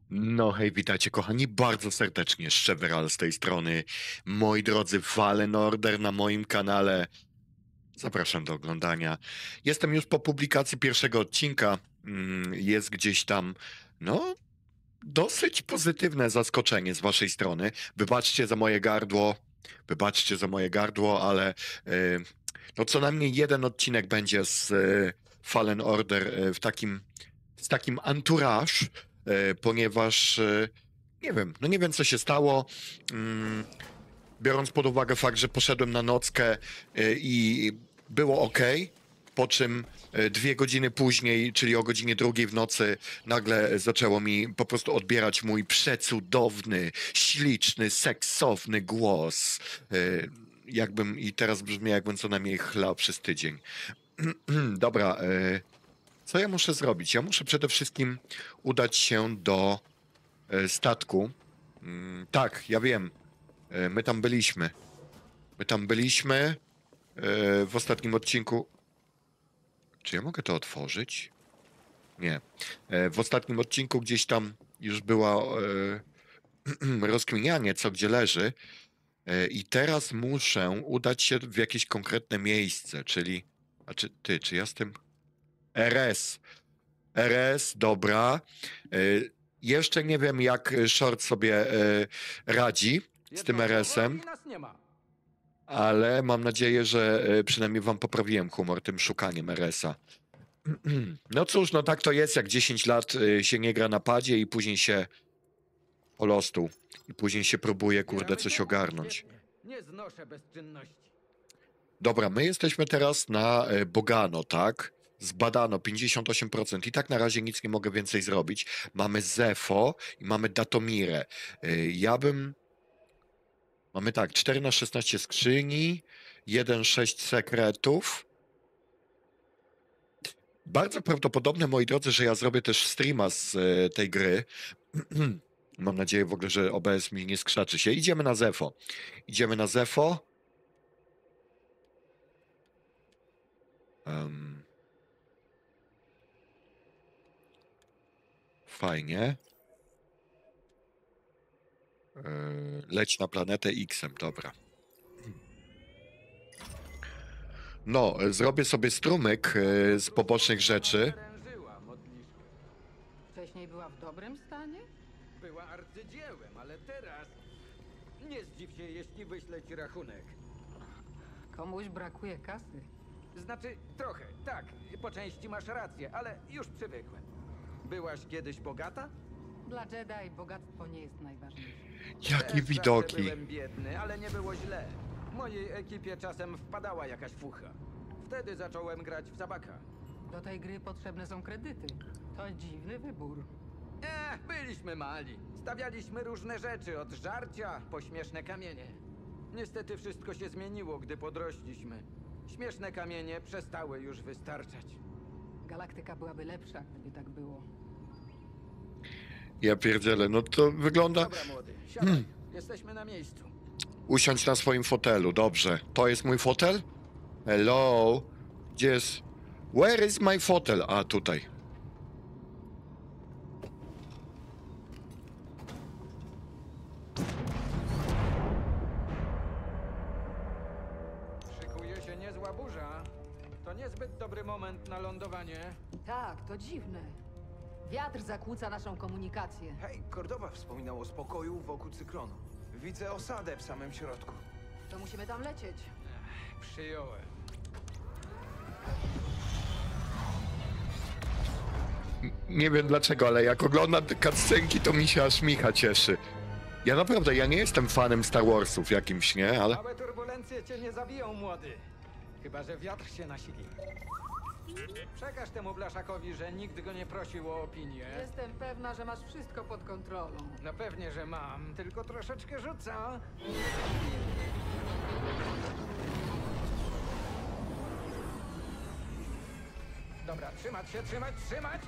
No hej, witajcie kochani, bardzo serdecznie, Szczeweral z tej strony. Moi drodzy, Fallen Order na moim kanale. Zapraszam do oglądania. Jestem już po publikacji pierwszego odcinka. Jest gdzieś tam, no, dosyć pozytywne zaskoczenie z waszej strony. Wybaczcie za moje gardło, ale no co najmniej jeden odcinek będzie z Fallen Order z takim entourage, ponieważ nie wiem co się stało. Mm, Biorąc pod uwagę fakt, że poszedłem na nockę i było ok, po czym 2 godziny później, czyli o godzinie 2 w nocy, nagle zaczęło mi po prostu odbierać mój przecudowny, śliczny, seksowny głos. I teraz brzmi, jakbym co najmniej chlał przez tydzień. Dobra, co ja muszę zrobić? Ja muszę przede wszystkim udać się do statku. Tak, ja wiem. My tam byliśmy. My tam byliśmy w ostatnim odcinku. Czy ja mogę to otworzyć? Nie. W ostatnim odcinku gdzieś tam już była rozkminianie, co gdzie leży. I teraz muszę udać się w jakieś konkretne miejsce, czyli... czy ja z tym... RS. RS, dobra. Jeszcze nie wiem, jak Short sobie radzi z tym RS-em, ale mam nadzieję, że przynajmniej wam poprawiłem humor tym szukaniem RS-a. No cóż, no tak to jest, jak 10 lat się nie gra na padzie i później się po lostu i później się próbuje, kurde, coś ogarnąć. Nie znoszę bezczynności. Dobra, my jesteśmy teraz na Bogano, tak? Zbadano 58% i tak na razie nic nie mogę więcej zrobić. Mamy Zefo i mamy Datomirę. Ja bym... Mamy tak, 4 na 16 skrzyni, 1,6 sekretów. Bardzo prawdopodobne, moi drodzy, że ja zrobię też streama z tej gry. Mam nadzieję w ogóle, że OBS mi nie skrzaczy się. Idziemy na Zefo. Idziemy na Zefo. Fajnie. Leć na planetę X-em, dobra. No, zrobię sobie strumyk z pobocznych rzeczy. Prężyła modliszkę. Wcześniej była w dobrym stanie? Była arcydziełem, ale teraz... Nie zdziw się, jeśli wyślę ci rachunek. Komuś brakuje kasy. Znaczy, trochę, tak. Po części masz rację, ale już przywykłem. Byłaś kiedyś bogata? Dla Jedi bogactwo nie jest najważniejsze. Jakie Też widoki. zawsze byłem biedny, ale nie było źle. W mojej ekipie czasem wpadała jakaś fucha. Wtedy zacząłem grać w zabaka. Do tej gry potrzebne są kredyty. To dziwny wybór. Byliśmy mali. Stawialiśmy różne rzeczy, od żarcia po śmieszne kamienie. Niestety wszystko się zmieniło, gdy podrośliśmy. Śmieszne kamienie przestały już wystarczać. Galaktyka byłaby lepsza, gdyby tak było. Ja pierdzielę, no to wygląda... Dobra, młody, siadaj. Jesteśmy na miejscu. Usiądź na swoim fotelu, dobrze. To jest mój fotel? Hello? Gdzie jest... Where is my fotel? A, tutaj. Szykuje się niezła burza. To niezbyt dobry moment na lądowanie. Tak, to dziwne. Wiatr zakłóca naszą komunikację. Hej, Kordowa wspominał o spokoju wokół cyklonu. Widzę osadę w samym środku. To musimy tam lecieć. Przyjąłem. Nie wiem dlaczego, ale jak oglądam te cutscenki, to mi się aż Micha cieszy. Ja naprawdę, ja nie jestem fanem Star Warsów jakimś, nie? Ale... Małe turbulencje cię nie zabiją, młody. Chyba że wiatr się nasili. Przekaż temu blaszakowi, że nikt go nie prosił o opinię. Jestem pewna, że masz wszystko pod kontrolą. No pewnie, że mam, tylko troszeczkę rzuca. Dobra, trzymać się, trzymać, trzymać!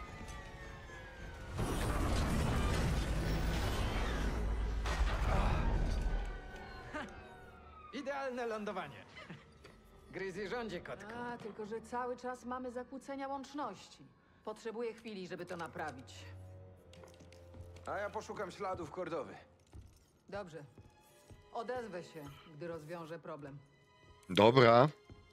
Idealne lądowanie. Gryzzy rządzi, kotku. Tylko że cały czas mamy zakłócenia łączności. Potrzebuję chwili, żeby to naprawić. A ja poszukam śladów Kordowy. Dobrze. Odezwę się, gdy rozwiążę problem. Dobra.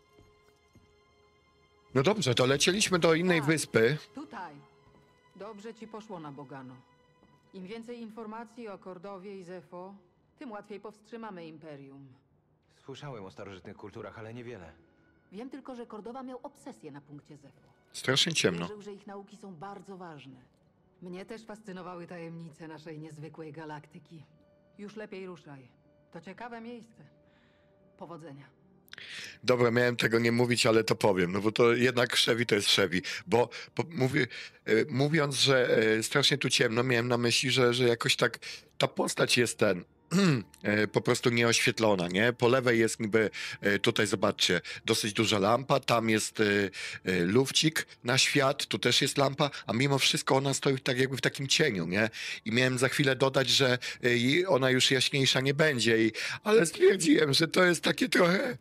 No dobrze, to lecieliśmy do innej Tak. wyspy. Tutaj. Dobrze ci poszło na Bogano. Im więcej informacji o Kordowie i Zefo, tym łatwiej powstrzymamy Imperium. Słyszałem o starożytnych kulturach, ale niewiele. Wiem tylko, że Kordowa miał obsesję na punkcie Zefo. Strasznie ciemno. Wierzył, że ich nauki są bardzo ważne. Mnie też fascynowały tajemnice naszej niezwykłej galaktyki. Już lepiej ruszaj. To ciekawe miejsce. Powodzenia. Dobra, miałem tego nie mówić, ale to powiem, no bo to jednak Chevy to jest Chevy, bo mówiąc, że strasznie tu ciemno, miałem na myśli, że jakoś tak ta postać jest po prostu nieoświetlona, nie? Po lewej jest niby, tutaj zobaczcie, dosyć duża lampa, tam jest lufcik na świat, tu też jest lampa, a mimo wszystko ona stoi tak jakby w takim cieniu, nie? I miałem za chwilę dodać, że ona już jaśniejsza nie będzie, ale stwierdziłem, że to jest takie trochę...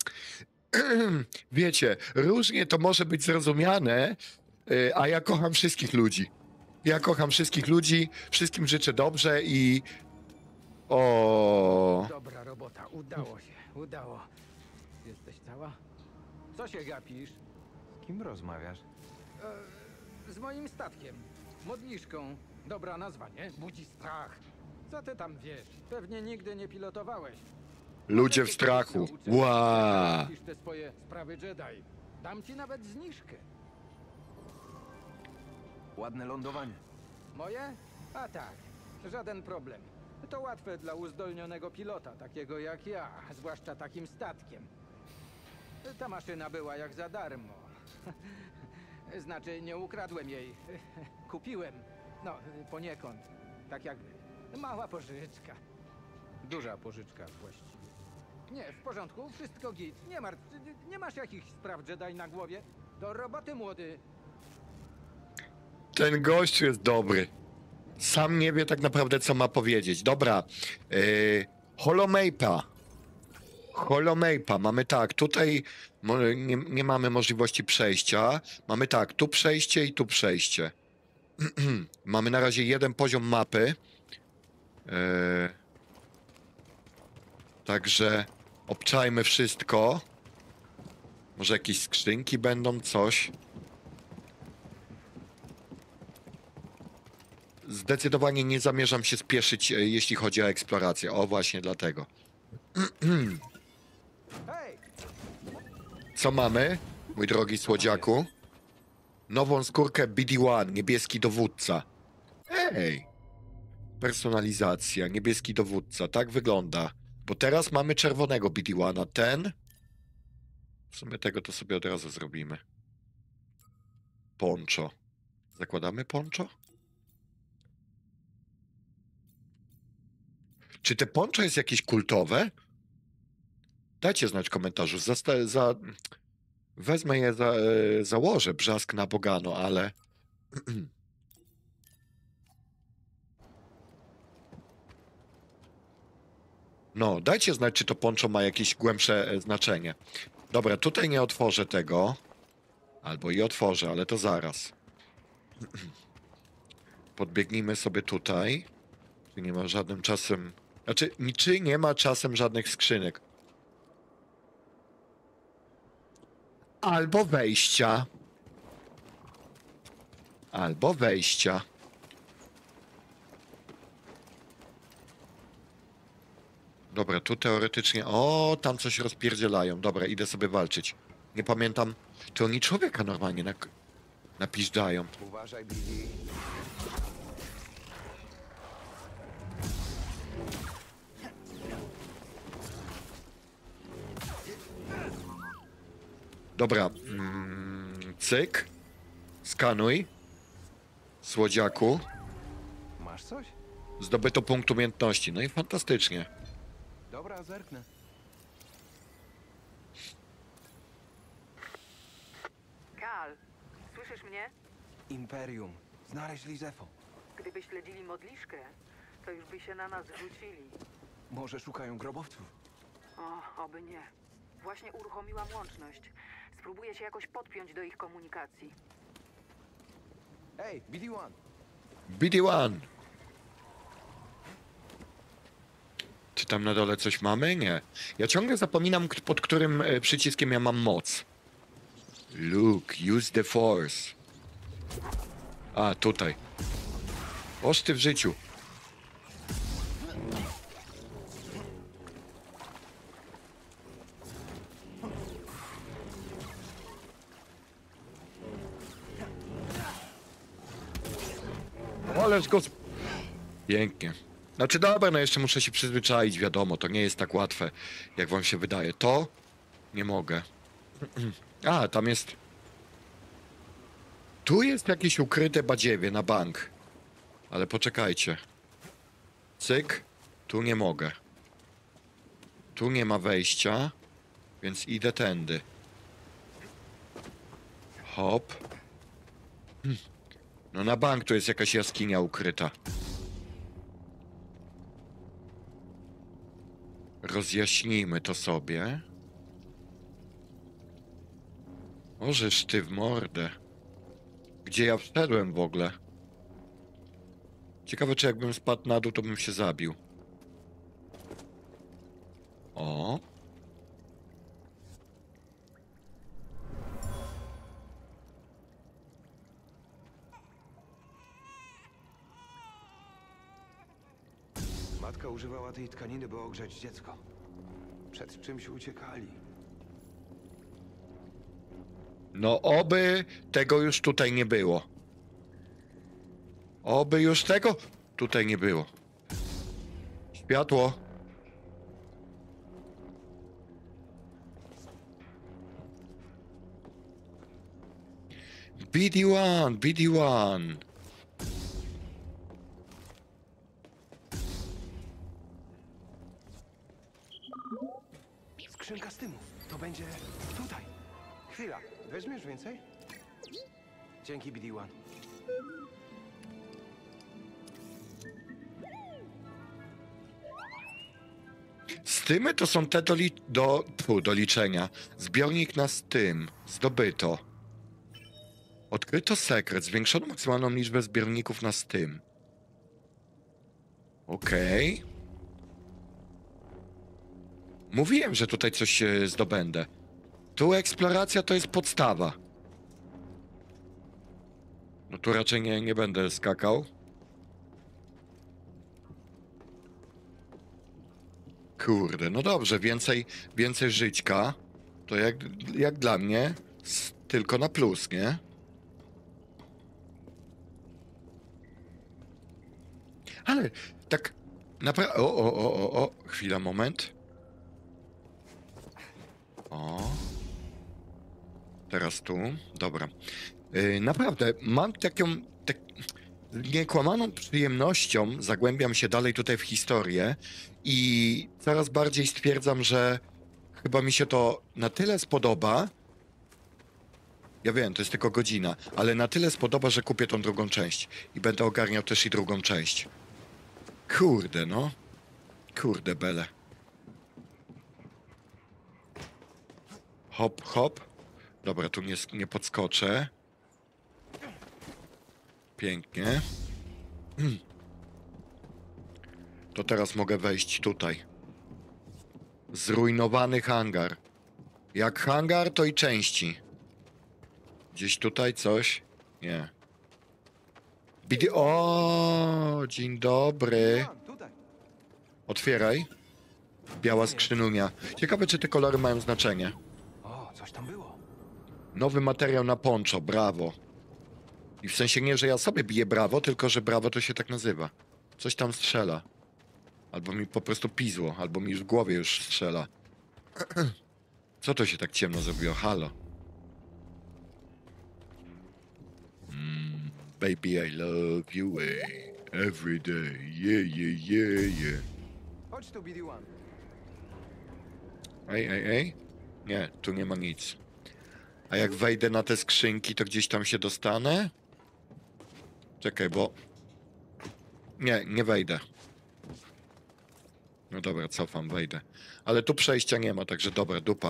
Wiecie, różnie to może być zrozumiane, a ja kocham wszystkich ludzi. Ja kocham wszystkich ludzi, wszystkim życzę dobrze i... O. Dobra robota, udało się, udało. Jesteś cała? Co się gapisz? Z kim rozmawiasz? Z moim statkiem. Modliszką. Dobra nazwa, nie? Budzi strach. Co ty tam wiesz? Pewnie nigdy nie pilotowałeś. Ludzie w strachu. Ła. Pisz te swoje sprawy Jedi. Dam ci nawet zniżkę. Ładne lądowanie. Moje? A tak, żaden problem. To łatwe dla uzdolnionego pilota, takiego jak ja, zwłaszcza takim statkiem. Ta maszyna była jak za darmo. Znaczy, nie ukradłem jej. Kupiłem. No, poniekąd. Tak jakby. Mała pożyczka. Duża pożyczka właściwie. Nie, w porządku, wszystko git. Nie martw, nie masz jakichś spraw Jedi na głowie? Do roboty, młody. Ten gościu jest dobry. Sam nie wie tak naprawdę, co ma powiedzieć. Dobra. Holomape'a. Holomape'a. Mamy tak, tutaj nie mamy możliwości przejścia. Mamy tak, tu przejście i tu przejście. Mamy na razie jeden poziom mapy. Także obczajmy wszystko. Może jakieś skrzynki będą, coś. Zdecydowanie nie zamierzam się spieszyć, jeśli chodzi o eksplorację. O, właśnie dlatego. Hej! Co mamy, mój drogi słodziaku? Nową skórkę BD-1, niebieski dowódca. Ej! Personalizacja, niebieski dowódca, tak wygląda. Bo teraz mamy czerwonego BD-1, a ten... W sumie tego to sobie od razu zrobimy. Poncho. Zakładamy poncho? Czy te poncho jest jakieś kultowe? Dajcie znać w komentarzu. Wezmę je, założę brzask na Bogano, ale... No, dajcie znać, czy to poncho ma jakieś głębsze znaczenie. Dobra, tutaj nie otworzę tego. Albo i otworzę, ale to zaraz. Podbiegnijmy sobie tutaj. Czy nie ma żadnym czasem... Znaczy, czy nie ma czasem żadnych skrzynek? Albo wejścia. Albo wejścia. Dobra, tu teoretycznie... O, tam coś rozpierdzielają. Dobra, idę sobie walczyć. Nie pamiętam, czy oni człowieka normalnie napiżdżają. Uważaj, Billy. Dobra, cyk. Skanuj. Słodziaku. Masz coś? Zdobyto punkt umiejętności. No i fantastycznie. Dobra, zerknę. Kal, słyszysz mnie? Imperium. Znaleźli Zefo. Gdyby śledzili modliszkę, to już by się na nas rzucili. Może szukają grobowców. O, oby nie. Właśnie uruchomiłam łączność. Spróbuję się jakoś podpiąć do ich komunikacji. Ej, BD-1. BD-1. Czy tam na dole coś mamy? Nie. Ja ciągle zapominam, pod którym przyciskiem ja mam moc. Luke, use the force. A, tutaj. Oż ty w życiu. Ależ go... Pięknie. Znaczy dobra, no jeszcze muszę się przyzwyczaić, wiadomo, to nie jest tak łatwe, jak wam się wydaje. To nie mogę. A, tam jest... Tu jest jakieś ukryte badziewie na bank. Ale poczekajcie. Cyk. Tu nie mogę. Tu nie ma wejścia, więc idę tędy. Hop. No na bank tu jest jakaś jaskinia ukryta. Rozjaśnijmy to sobie. Możesz ty w mordę. Gdzie ja wszedłem w ogóle? Ciekawe, czy jakbym spadł na dół, to bym się zabił. O. Matka używała tej tkaniny, by ogrzać dziecko. Przed czymś uciekali. No oby tego już tutaj nie było. Oby już tego tutaj nie było. Światło. BD1, BD1. Skrzynka z tymów. To będzie tutaj. Chwila. Weźmiesz więcej? Dzięki, BD-1. Stymy to są te do liczenia. Zbiornik na stym. Zdobyto. Odkryto sekret. Zwiększono maksymalną liczbę zbiorników na stym. Okej. Mówiłem, że tutaj coś zdobędę. Tu eksploracja to jest podstawa. No tu raczej nie będę skakał. Kurde, no dobrze, więcej żyćka. To jak dla mnie tylko na plus, nie? Ale tak naprawdę... O, chwila, moment. O. Teraz tu. Dobra. Naprawdę, mam taką... niekłamaną przyjemnością zagłębiam się dalej tutaj w historię i coraz bardziej stwierdzam, że chyba mi się to na tyle spodoba. Ja wiem, to jest tylko godzina, ale na tyle spodoba, że kupię tą drugą część i będę ogarniał też i drugą część. Kurde, no. Kurde, bele. Hop, hop. Dobra, tu nie podskoczę. Pięknie. To teraz mogę wejść tutaj. Zrujnowany hangar. Jak hangar, to i części. Gdzieś tutaj coś? Nie. O, dzień dobry. Tutaj. Otwieraj. Biała skrzynunia. Ciekawe, czy te kolory mają znaczenie. O, coś tam było. Nowy materiał na poncho, brawo. I w sensie nie, że ja sobie biję brawo, tylko że brawo to się tak nazywa. Coś tam strzela. Albo mi po prostu pizło, albo mi w głowie już strzela. Co to się tak ciemno zrobiło? Halo. Baby, I love you every day. Yeah, yeah, yeah, yeah. Chodź tu, BD-1. Ej. Nie, tu nie ma nic. A jak wejdę na te skrzynki, to gdzieś tam się dostanę? Czekaj, bo... Nie wejdę. No dobra, cofam, wejdę. Ale tu przejścia nie ma, także dobra, dupa.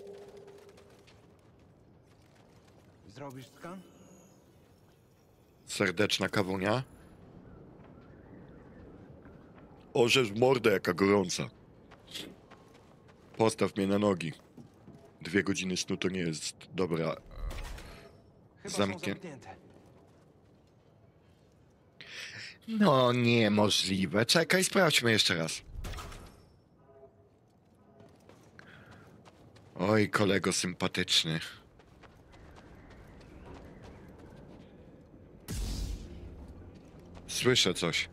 Zrobisz skan? Serdeczna kawunia. Orzesz w mordę, jaka gorąca. Postaw mnie na nogi. 2 godziny snu to nie jest dobra. Chyba są Zamknie. zamknięte. No niemożliwe. Czekaj, sprawdźmy jeszcze raz. Oj, kolego sympatyczny. Słyszę coś.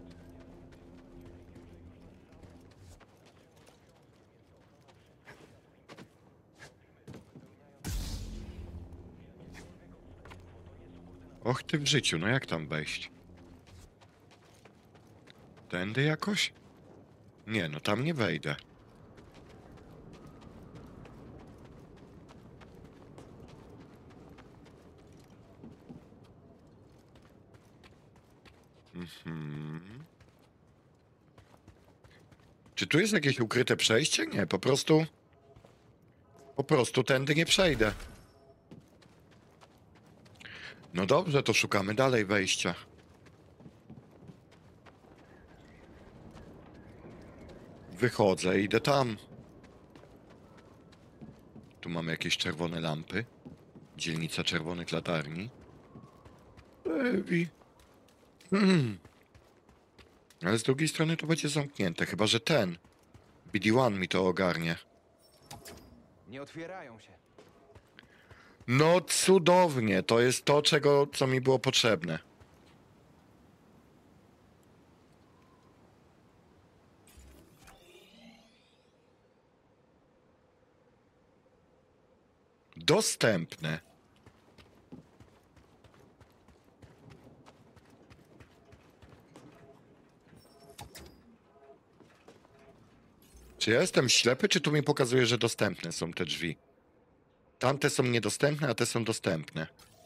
Och ty w życiu, no jak tam wejść? Tędy jakoś? Nie, no tam nie wejdę. Mhm. Czy tu jest jakieś ukryte przejście? Nie, po prostu... Po prostu tędy nie przejdę. No dobrze, to szukamy dalej wejścia. Wychodzę, idę tam. Tu mamy jakieś czerwone lampy. Dzielnica czerwonych latarni. Lewi. Ale z drugiej strony to będzie zamknięte, chyba że ten BD-1 mi to ogarnie. Nie otwierają się. No cudownie, to jest to, co mi było potrzebne. Dostępne. Czy ja jestem ślepy, czy tu mi pokazuje, że dostępne są te drzwi? Tamte są niedostępne, a te są dostępne.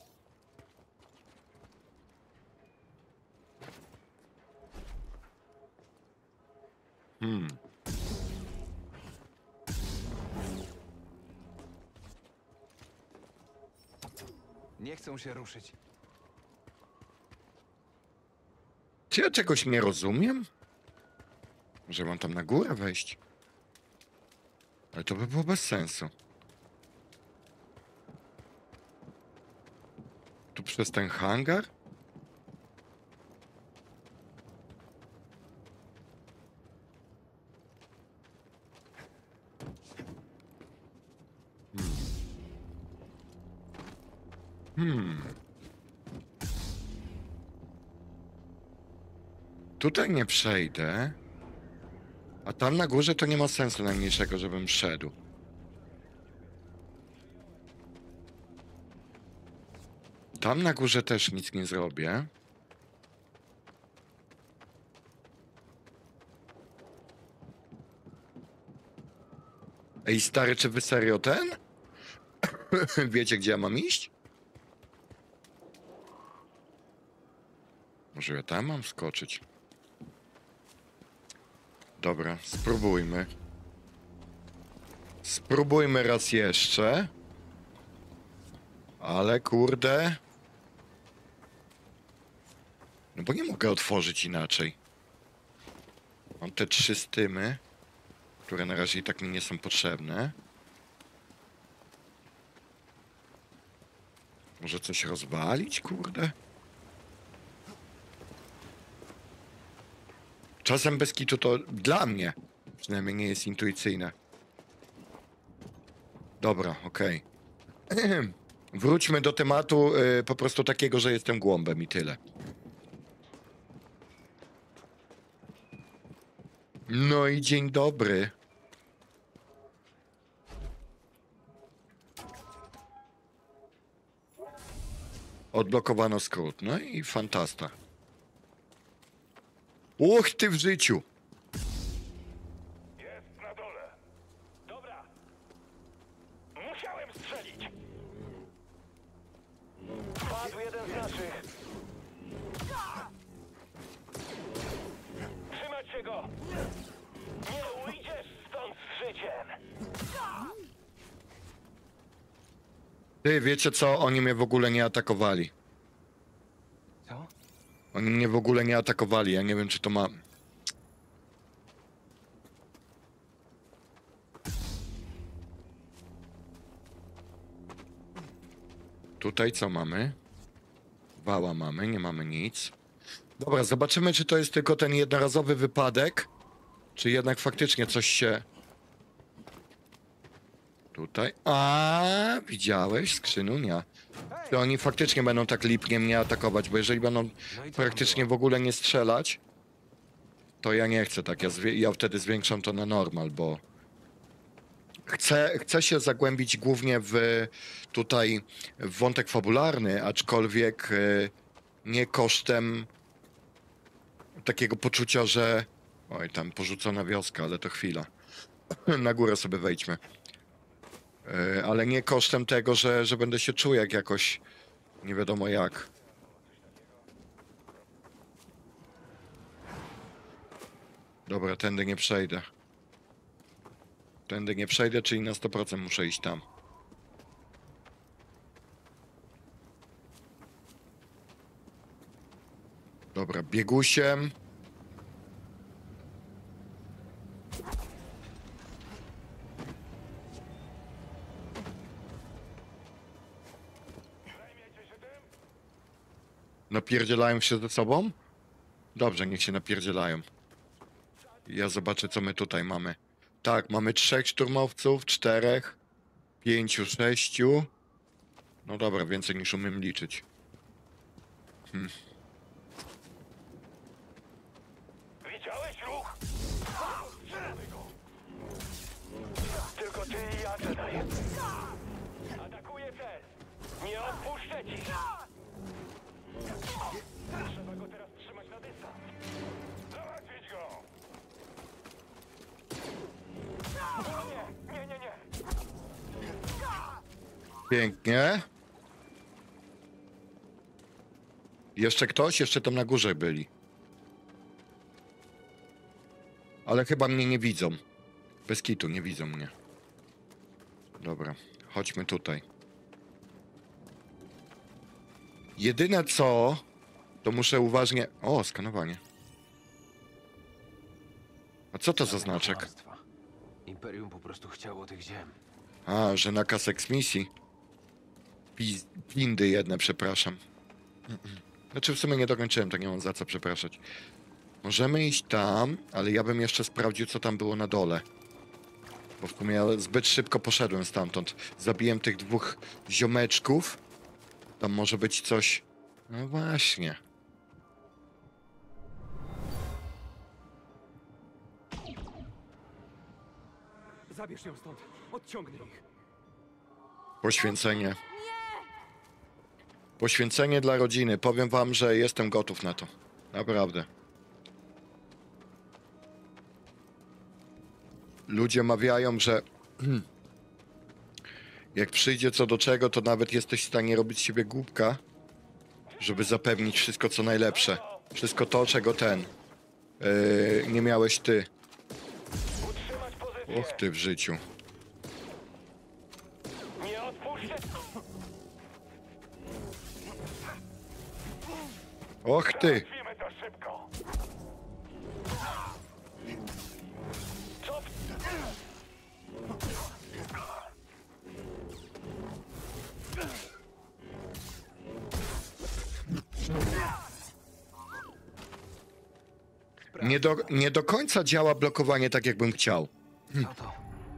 Nie chcą się ruszyć. Czy ja czegoś nie rozumiem? Że mam tam na górę wejść? Ale to by było bez sensu. Tu przez ten hangar? Tutaj nie przejdę. A tam na górze to nie ma sensu najmniejszego, żebym szedł. Tam na górze też nic nie zrobię. Ej, stary, czy wy serio ten? Wiecie, gdzie ja mam iść? Może ja tam mam skoczyć? Dobra, spróbujmy. Spróbujmy raz jeszcze. Ale kurde... No bo nie mogę otworzyć inaczej. Mam te 3 stymy, które na razie i tak mi nie są potrzebne. Może coś rozwalić, kurde? Czasem bez kitu to dla mnie przynajmniej nie jest intuicyjne. Dobra, okej. Wróćmy do tematu po prostu takiego, że jestem głąbem i tyle. No i dzień dobry. Odblokowano skrót. No i fantasta. Och ty w życiu. Jest na dole. Dobra. Musiałem strzelić. Padł jeden z naszych. Trzymać się go. Nie ujdziesz stąd z życiem. Ty, wiecie co? Oni mnie w ogóle nie atakowali. Co? Oni mnie w ogóle nie atakowali. Ja nie wiem, czy to ma... tutaj co mamy? Wała mamy, nie mamy nic. Dobra, zobaczymy, czy to jest tylko ten jednorazowy wypadek, czy jednak faktycznie coś się... Tutaj. A, widziałeś, skrzynunia. Czy oni faktycznie będą tak lipnie mnie atakować, bo jeżeli będą praktycznie w ogóle nie strzelać, to ja nie chcę tak. Ja wtedy zwiększam to na normal, bo chcę się zagłębić głównie tutaj w wątek fabularny, aczkolwiek nie kosztem takiego poczucia, że oj, tam porzucona wioska, ale to chwila. Na górę sobie wejdźmy. Ale nie kosztem tego, że będę się czuł jak jakoś nie wiadomo jak. Dobra, tędy nie przejdę. Tędy nie przejdę, czyli na 100% muszę iść tam. Dobra, biegusiem. Napierdzielają się ze sobą? Dobrze, niech się napierdzielają. Ja zobaczę, co my tutaj mamy. Tak, mamy 3 szturmowców, 4, 5, 6. No dobra, więcej niż umiem liczyć. Widziałeś ruch? Strzelamy go. Tylko ty i ja, Jedi. Atakuję cel. Nie odpuszczę ci. Trzeba go teraz trzymać na dystans. Załatwić go. Nie. Pięknie. Jeszcze ktoś? Jeszcze tam na górze byli. Ale chyba mnie nie widzą. Bez kitu, nie widzą mnie. Dobra, chodźmy tutaj. Jedyne co, to muszę uważnie... O, skanowanie. A co to za znaczek? Kłamstwa. Imperium po prostu chciało tych ziem. A, że nakaz eksmisji. Pindy jedne, przepraszam. Znaczy w sumie nie dokończyłem, to nie mam za co przepraszać. Możemy iść tam, ale ja bym jeszcze sprawdził, co tam było na dole. Bo w sumie ja zbyt szybko poszedłem stamtąd. Zabiłem tych 2 ziomeczków. Tam może być coś... No właśnie. Zabierz ją stąd. Odciągnij ich. Poświęcenie. Poświęcenie dla rodziny. Powiem wam, że jestem gotów na to. Naprawdę. Ludzie mawiają, że jak przyjdzie co do czego, to nawet jesteś w stanie robić z siebie głupka, żeby zapewnić wszystko co najlepsze. Wszystko to, czego nie miałeś ty. Utrzymać pozycję. Och ty w życiu. Nie odpuszczę. Och ty. Załatwimy to szybko. Co? Nie do końca działa blokowanie tak, jakbym chciał. Co to?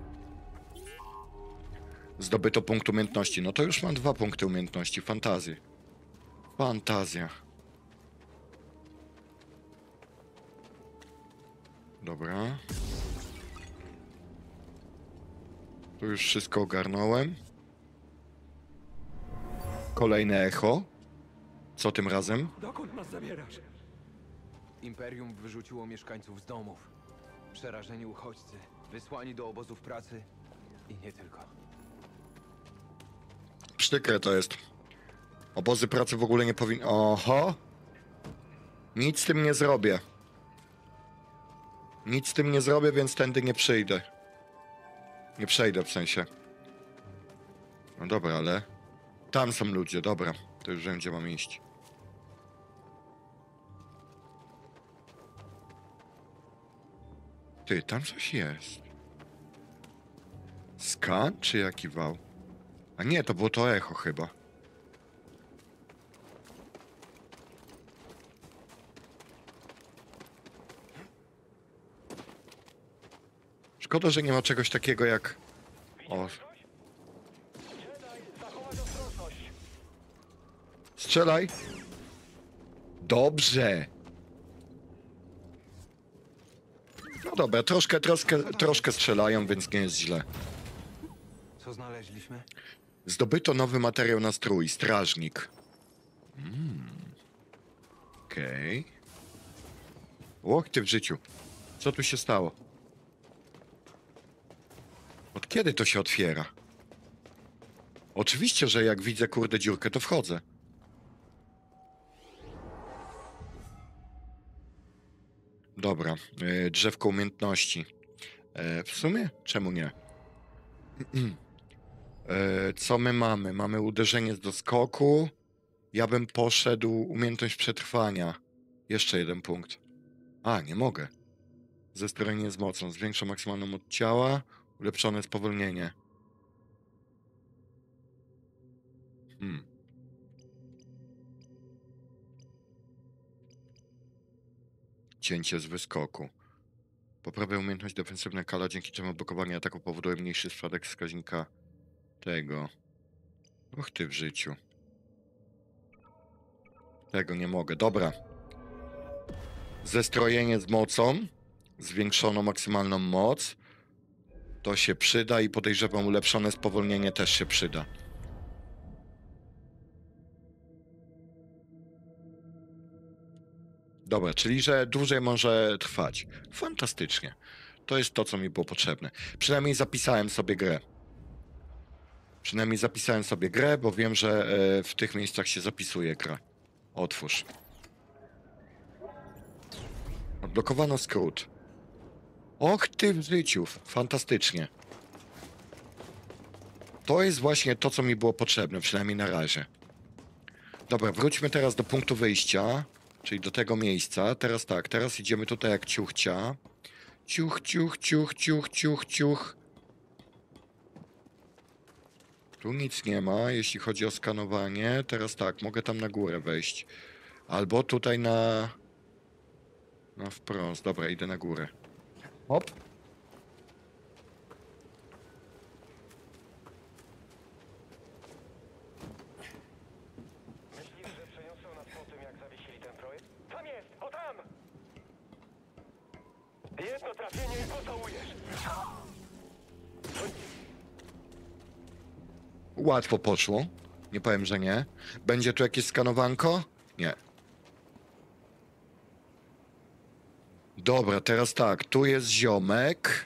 Zdobyto punkt umiejętności. No to już mam 2 punkty umiejętności. Fantazję. Fantazja. Dobra. Tu już wszystko ogarnąłem. Kolejne echo. Co tym razem? Dokąd nas zabierasz? Imperium wyrzuciło mieszkańców z domów. Przerażeni uchodźcy, wysłani do obozów pracy i nie tylko. Przykre to jest. Obozy pracy w ogóle nie powinny... Oho! Nic z tym nie zrobię. Nic z tym nie zrobię, więc tędy nie przyjdę. Nie przejdę w sensie. No dobra, ale... Tam są ludzie, dobra. To już wiem, gdzie mam iść. Ty, tam coś jest. Skan czy jaki wał? A nie, to było to echo chyba. Szkoda, że nie ma czegoś takiego jak... O, Zachować ostrożność. strzelaj! Dobrze! No dobra, troszkę strzelają, więc nie jest źle. Co znaleźliśmy? Zdobyto nowy materiał na strój, strażnik. Okej. Och, ty w życiu. Co tu się stało? Od kiedy to się otwiera? Oczywiście, że jak widzę kurde dziurkę, to wchodzę. Dobra, drzewko umiejętności. W sumie? Czemu nie? Co my mamy? Mamy uderzenie z doskoku. Ja bym poszedł umiejętność przetrwania. Jeszcze jeden punkt. A, nie mogę. Zestrojenie z mocą. Zwiększa maksymalną moc ciała. Ulepszone spowolnienie. Cięcie z wyskoku. Poprawia umiejętność defensywna kala, dzięki czemu blokowanie ataku powoduje mniejszy spadek wskaźnika tego. Och ty w życiu. Tego nie mogę. Dobra. Zestrojenie z mocą. Zwiększono maksymalną moc. To się przyda i podejrzewam ulepszone spowolnienie też się przyda. Dobra, czyli że dłużej może trwać. Fantastycznie. To jest to, co mi było potrzebne. Przynajmniej zapisałem sobie grę. Bo wiem, że w tych miejscach się zapisuje gra. Otwórz. Odblokowano skrót. Och ty w życiu. Fantastycznie. To jest właśnie to, co mi było potrzebne, przynajmniej na razie. Dobra, wróćmy teraz do punktu wyjścia. Czyli do tego miejsca. Teraz tak, teraz idziemy tutaj jak ciuchcia. Ciuch, ciuch, ciuch, ciuch, ciuch, ciuch. Tu nic nie ma, jeśli chodzi o skanowanie. Teraz tak, mogę tam na górę wejść. Albo tutaj na wprost. Dobra, idę na górę. Hop. Myślisz, że przeniosą nas po tym, jak zawiesili ten projekt? Tam jest! O tam! Jedno trafienie i pocałujesz. Łatwo poszło. Nie powiem, że nie. Będzie tu jakieś skanowanko? Nie. Dobra, teraz tak. Tu jest ziomek.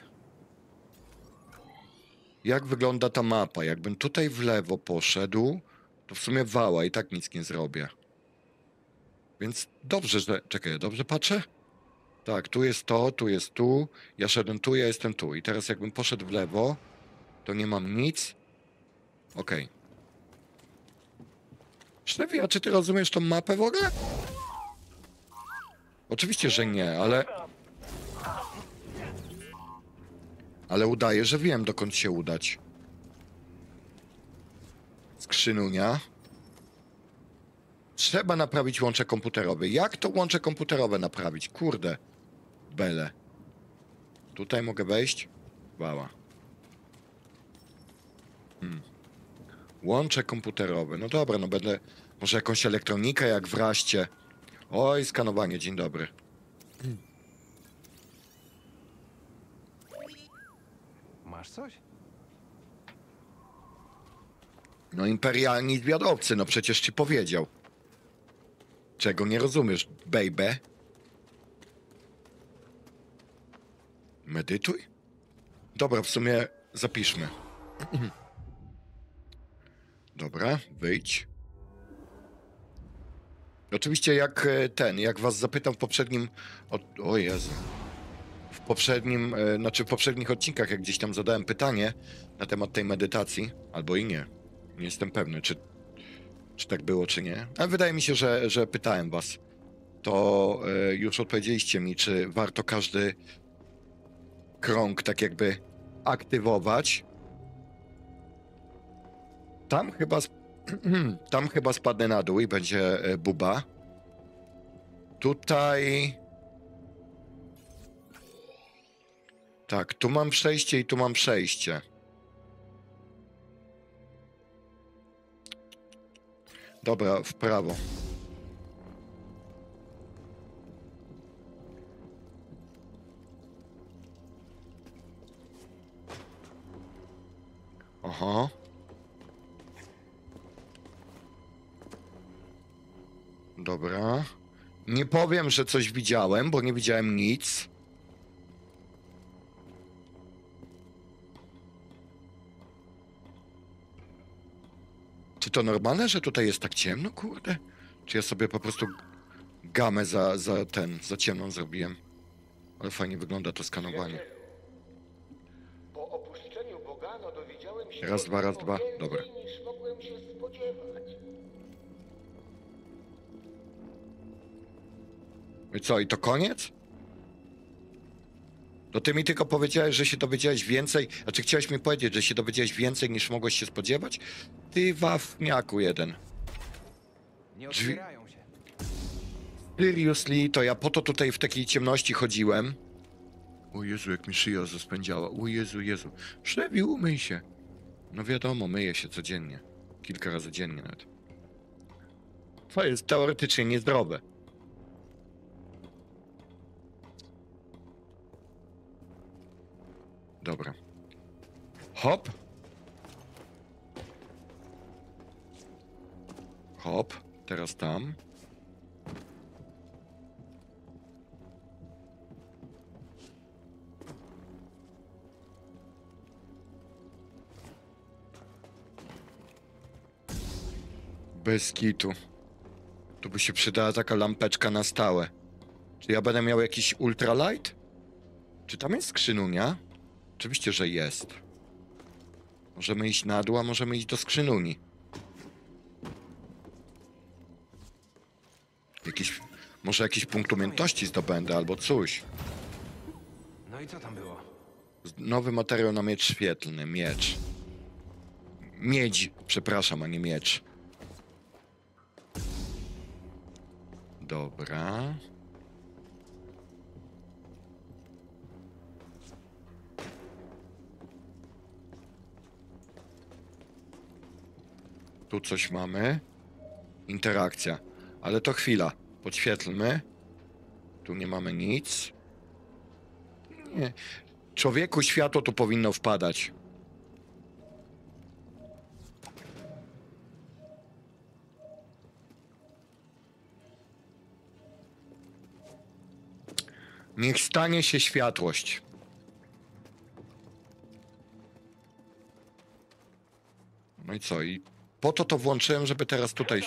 Jak wygląda ta mapa? Jakbym tutaj w lewo poszedł, to w sumie wała i tak nic nie zrobię. Więc dobrze, że... Czekaj, dobrze patrzę? Tak, tu jest to, tu jest tu. Ja szedłem tu, ja jestem tu. I teraz jakbym poszedł w lewo, to nie mam nic. Okej. Szefie, a czy ty rozumiesz tą mapę w ogóle? Oczywiście, że nie, ale... Ale udaję, że wiem, dokąd się udać. Skrzynunia. Trzeba naprawić łącze komputerowe. Jak to łącze komputerowe naprawić? Kurde. Bele. Tutaj mogę wejść? Wała. Łącze komputerowe. No dobra, no będę... Może jakąś elektronikę jak w Raście. Oj, skanowanie, dzień dobry. Masz coś? No imperialni zwiadowcy, no przecież ci powiedział. Czego nie rozumiesz, baby? Medytuj? Dobra, w sumie zapiszmy. Dobra, wyjdź. Oczywiście jak was zapytam w poprzednim... O Jezu. W poprzednich odcinkach, jak gdzieś tam zadałem pytanie na temat tej medytacji, albo i nie. Nie jestem pewny, czy tak było, czy nie. Ale wydaje mi się, że pytałem was. To już odpowiedzieliście mi, czy warto każdy krąg tak jakby aktywować. Tam chyba spadnę na dół i będzie buba. Tutaj Tak, tu mam przejście i tu mam przejście. Dobra, w prawo. Aha. Dobra. Nie powiem, że coś widziałem, bo nie widziałem nic. Czy to normalne, że tutaj jest tak ciemno, kurde? Czy ja sobie po prostu gamę za ciemną zrobiłem? Ale fajnie wygląda to skanowanie. Po opuszczeniu Bogano dowiedziałem się Raz, dwa, raz, dwa. więcej, Dobra. niż mogłem się spodziewać. I co, i to koniec? No ty mi tylko powiedziałeś, że się dowiedziałeś więcej, znaczy chciałeś mi powiedzieć, że się dowiedziałeś więcej niż mogłeś się spodziewać? Ty wafniaku jeden. Nie Drzwi- otwierają się. Seriously, to ja po to tutaj w takiej ciemności chodziłem. O Jezu, jak mi szyja zaspędziała. O Jezu, Jezu. Szlewi, umyj się. No wiadomo, myję się codziennie. Kilka razy dziennie nawet. To jest teoretycznie niezdrowe. Dobra. Hop. Hop. Teraz tam. Bez kitu. Tu by się przydała taka lampeczka na stałe. Czy ja będę miał jakiś ultralight? Czy tam jest skrzynunia? Oczywiście, że jest. Możemy iść na dół, a możemy iść do skrzynuni. Może jakiś punkt umiejętności zdobędę, albo coś. No i co tam było? Nowy materiał na miecz świetlny. Miecz. Miedź, przepraszam, a nie miecz. Dobra. Tu coś mamy. Interakcja. Ale to chwila. Podświetlmy. Tu nie mamy nic. Nie. Człowieku, światło tu powinno wpadać. Niech stanie się światłość. No i co? I po to włączyłem, żeby teraz tutaj...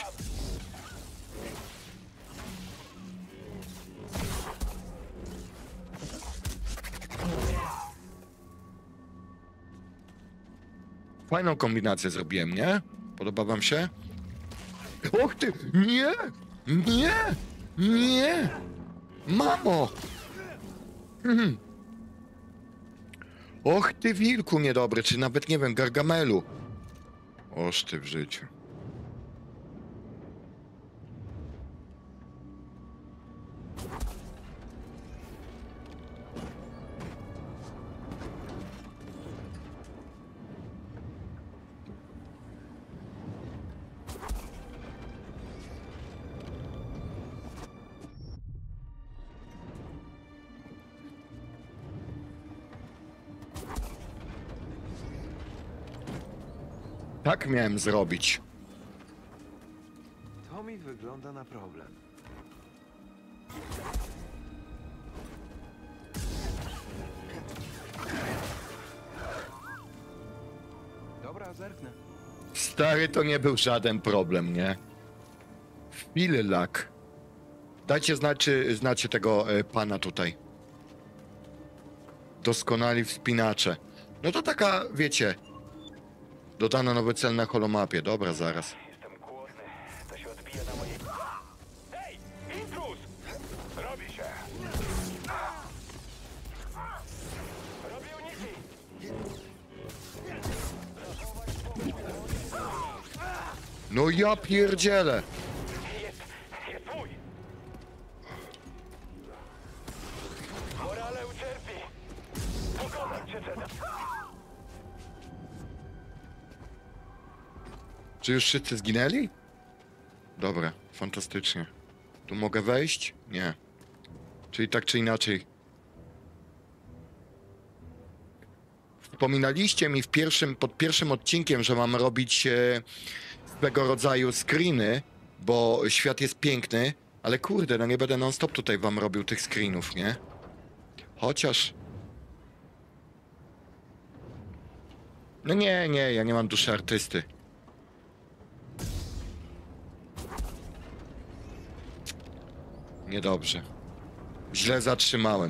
Fajną kombinację zrobiłem, nie? Podoba wam się? Och ty! Nie! Nie! Nie! Mamo! Och ty wilku niedobry, czy nawet nie wiem, Gargamelu. Oż ty w życiu. Tak miałem zrobić. To mi wygląda na problem. Dobra, zerknę. Stary, to nie był żaden problem, nie? Fillak. Dajcie znać, czy znacie tego pana tutaj. Doskonali wspinacze. No to taka, wiecie... Dodano nowy cel na holomapie. Dobra, zaraz. Jestem głodny. To się odbija na mojej... Hej! Intruz! Robi się! Robię uniki! No ja pierdzielę. Jest mój! Morale ucierpi! Spokojnie! Czy już wszyscy zginęli? Dobra, fantastycznie. Tu mogę wejść? Nie. Czyli tak czy inaczej. Wspominaliście mi pod pierwszym odcinkiem, że mam robić swego rodzaju screeny, bo świat jest piękny, ale kurde, no nie będę non-stop tutaj wam robił tych screenów, nie? Chociaż... No nie, ja nie mam duszy artysty. Niedobrze. Źle zatrzymałem.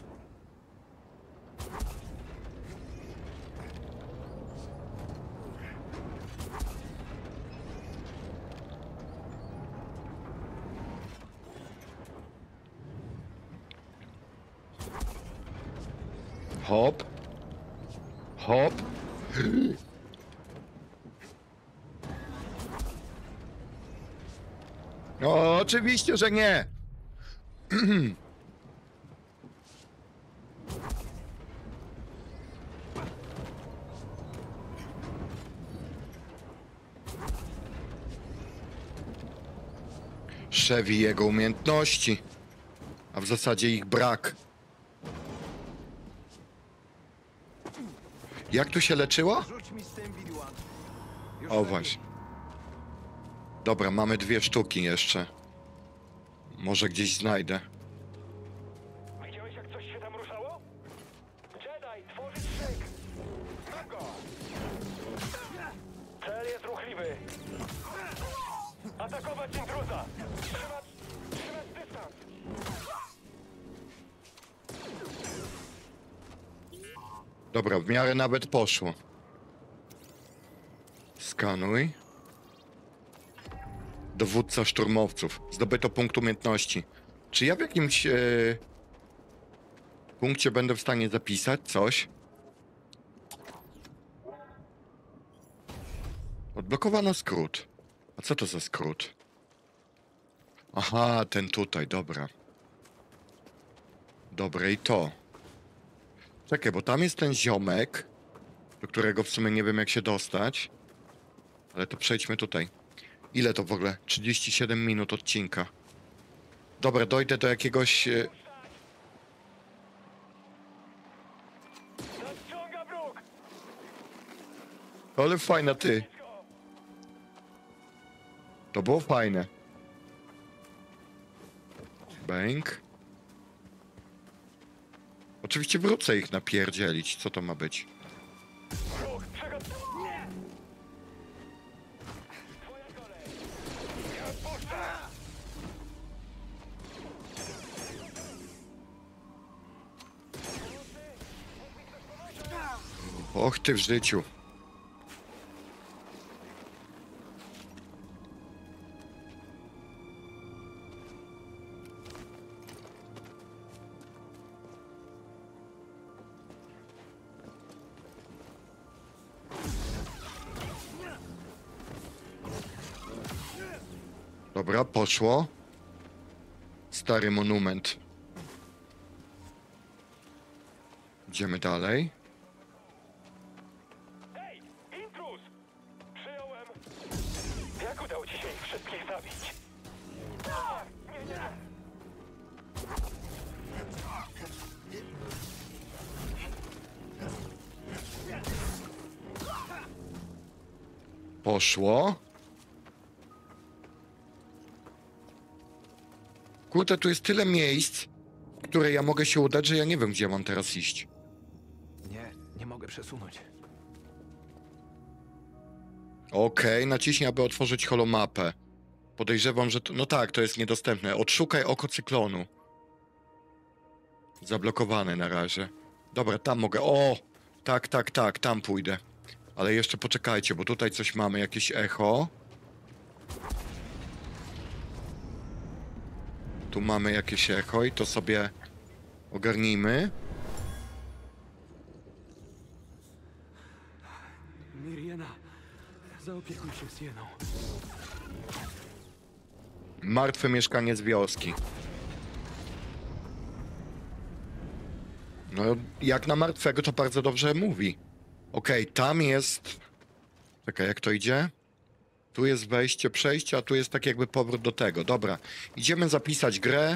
Hop. Hop. No, oczywiście, że nie. Szef i jego umiejętności, a w zasadzie ich brak. Jak tu się leczyło? Rzuć mi z tym, BD-1. Już O lepiej. właśnie. Dobra, mamy 2 sztuki jeszcze. Może gdzieś znajdę. Widziałeś, jak coś się tam ruszało? Jedi, tworzyć szyk! Mam go! Cel jest ruchliwy. Atakować intruza! Trzymać dystans! Dobra, w miarę nawet poszło. Skanuj. Dowódca szturmowców. Zdobyto punkt umiejętności. Czy ja w jakimś punkcie będę w stanie zapisać coś? Odblokowano skrót. A co to za skrót? Aha, ten tutaj, dobra. Dobre i to. Czekaj, bo tam jest ten ziomek, do którego w sumie nie wiem jak się dostać. Ale to przejdźmy tutaj. Ile to w ogóle? 37 minut odcinka. Dobra, dojdę do jakiegoś... Nadciąga wróg! Ale fajna ty. To było fajne. Bęk. Oczywiście wrócę ich napierdzielić. Co to ma być? Wróg, Nie! Twoja kolej! Nie odpuszczę! Och ty w życiu. Dobra, poszło. Stary monument. Idziemy dalej. Hej! Intruz! Przyjąłem! Jak udało ci się ich wszystkich zabić? Nie! Poszło. Kurde, tu jest tyle miejsc, w które ja mogę się udać, że ja nie wiem, gdzie mam teraz iść. Nie mogę przesunąć. Okej, naciśnij, aby otworzyć holomapę. Podejrzewam, że to... No tak, to jest niedostępne. Odszukaj oko cyklonu. Zablokowane na razie. Dobra, tam mogę... O! Tak, tam pójdę. Ale jeszcze poczekajcie, bo tutaj coś mamy, jakieś echo. Tu mamy jakieś echo i to sobie ogarnijmy. Miriena, zaopiekuj się Sieną. Martwe mieszkanie z wioski. No, jak na martwego to bardzo dobrze mówi. Okej, tam jest... Czekaj, jak to idzie? Tu jest wejście, przejście, a tu jest tak jakby powrót do tego. Dobra, idziemy zapisać grę.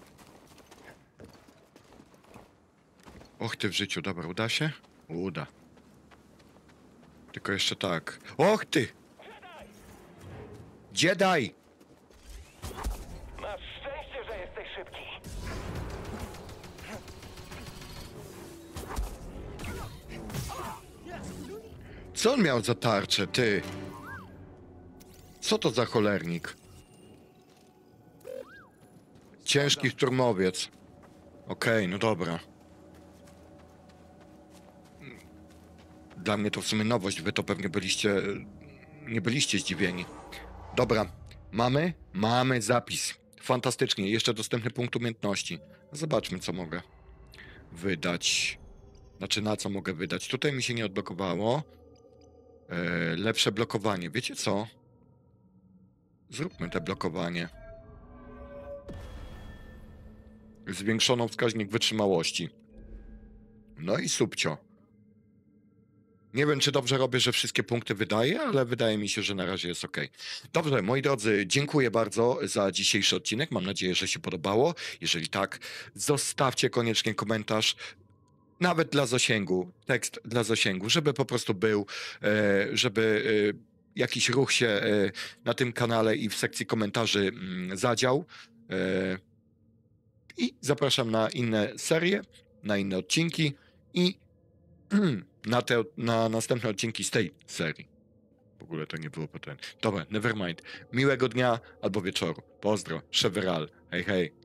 Och ty w życiu, dobra, uda się? Uda. Tylko jeszcze tak. Och ty! Jedi! Masz szczęście, że jesteś szybki. Co on miał za tarczę, ty? Co to za cholernik? Ciężki szturmowiec. Okej, no dobra. Dla mnie to w sumie nowość, wy to pewnie nie byliście zdziwieni. Dobra, mamy zapis. Fantastycznie, jeszcze dostępny punkt umiejętności. Zobaczmy, co mogę wydać. Znaczy, na co mogę wydać. Tutaj mi się nie odblokowało. Lepsze blokowanie. Wiecie co? Zróbmy te blokowanie. Zwiększono wskaźnik wytrzymałości. No i subcio. Nie wiem, czy dobrze robię, że wszystkie punkty wydaję, ale wydaje mi się, że na razie jest ok. Dobrze, moi drodzy, dziękuję bardzo za dzisiejszy odcinek. Mam nadzieję, że się podobało. Jeżeli tak, zostawcie koniecznie komentarz. Nawet dla zasięgu, tekst dla zasięgu, żeby po prostu był, żeby jakiś ruch się na tym kanale i w sekcji komentarzy zadział. I zapraszam na inne serie, na inne odcinki i na następne odcinki z tej serii. W ogóle to nie było potem. Dobra, nevermind. Miłego dnia albo wieczoru. Pozdro, Cheveral. Hej, hej.